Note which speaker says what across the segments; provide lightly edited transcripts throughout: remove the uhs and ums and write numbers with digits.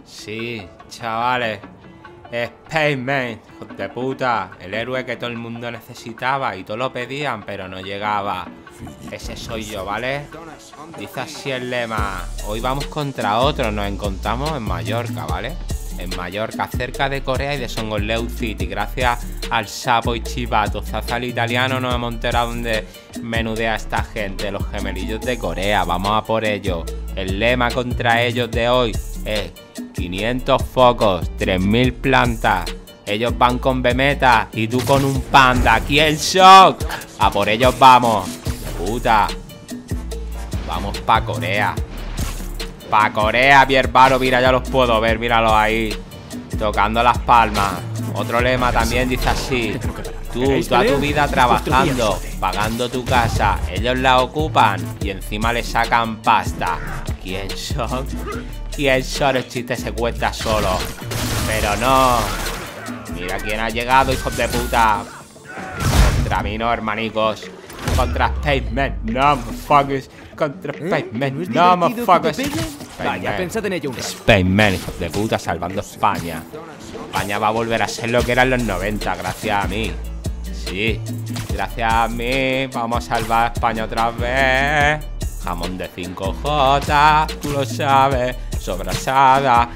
Speaker 1: Sí, chavales. Spaceman, hijos de puta. El héroe que todo el mundo necesitaba y todos lo pedían, pero no llegaba. Ese soy yo, ¿vale? Dice así el lema. Hoy vamos contra otro. Nos encontramos en Mallorca, ¿vale? En Mallorca, cerca de Corea y de Songoleu City. Gracias al sapo y chivato Zaza el italiano nos hemos enterado dónde menudea esta gente. Los gemelillos de Corea. Vamos a por ellos. El lema contra ellos de hoy es 500 focos, 3000 plantas. Ellos van con Bemeta y tú con un panda. Aquí el shock. A por ellos vamos. Puta. Vamos pa' Corea. Pa' Corea, mi hermano. Mira, ya los puedo ver. Míralos ahí. Tocando las palmas. Otro lema también dice así. Tú, toda tu vida trabajando, pagando tu casa. Ellos la ocupan y encima le sacan pasta. ¿Quién son? ¿Quién son? El chiste se cuenta solo. Pero no. Mira quién ha llegado, hijos de puta. Contra mí no, hermanicos. Contra Spaceman. No, motherfuckers. Contra Spaceman. No, motherfuckers.
Speaker 2: Vaya, pensad en ello.
Speaker 1: Spaceman, hijos de puta, salvando España. España va a volver a ser lo que era en los 90, gracias a mí. Sí, gracias a mí vamos a salvar a España otra vez. Jamón de 5J, tú lo sabes. Sobrasada,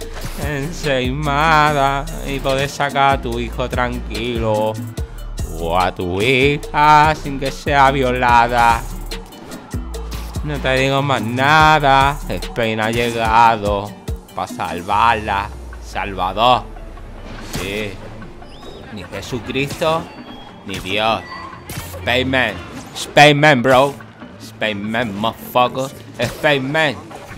Speaker 1: ensaimada. Y poder sacar a tu hijo tranquilo. O a tu hija sin que sea violada. No te digo más nada. Spain ha llegado para salvarla. Salvador. Sí. Ni Jesucristo ni Dios. Spaceman. Spaceman, bro. Spaceman, motherfucker. Spaceman.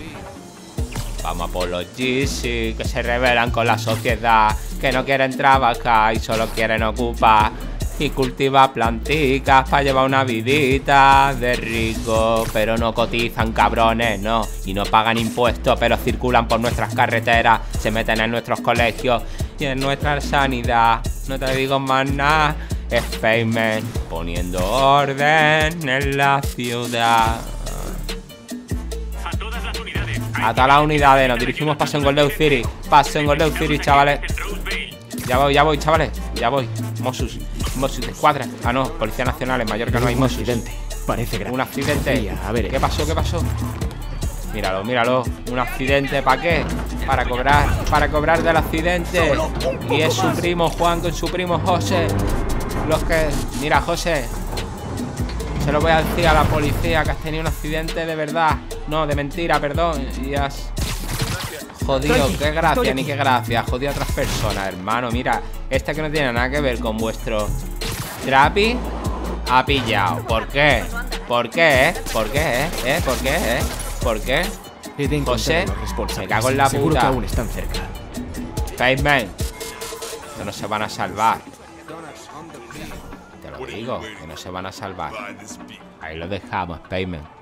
Speaker 1: Vamos a por los GC que se rebelan con la sociedad, que no quieren trabajar y solo quieren ocupar y cultivar planticas para llevar una vidita de rico. Pero no cotizan, cabrones, no. Y no pagan impuestos, pero circulan por nuestras carreteras, se meten en nuestros colegios y en nuestra sanidad. No te digo más nada. Spaceman poniendo orden en la ciudad. A todas las unidades, nos dirigimos para Songoleu City. Para Songoleu City, chavales. Ya voy, chavales. Ya voy. Mossos de escuadra. Ah, no, Policía Nacional. En Mallorca no hay Mossos.
Speaker 2: Un accidente. Parece grave.
Speaker 1: Un accidente.
Speaker 2: A ver,
Speaker 1: ¿Qué pasó? ¿Qué pasó? Míralo, míralo. Un accidente, ¿para qué? Para cobrar del accidente. Y es su primo Juan con su primo José. Los que... Mira, José, se lo voy a decir a la policía que has tenido un accidente de verdad. No, de mentira, perdón. Y has jodido, qué gracia, ni qué gracia. Jodido a otras personas, hermano. Mira, este que no tiene nada que ver con vuestro trapi ha pillado. ¿Por qué? ¿Por qué? ¿Por qué? ¿Por qué? ¿Por qué? José, me cago en la
Speaker 2: Seguro que
Speaker 1: puta.
Speaker 2: aún están cerca.
Speaker 1: Spaceman, que no se van a salvar. Te lo digo, que no se van a salvar. Ahí lo dejamos, Spaceman.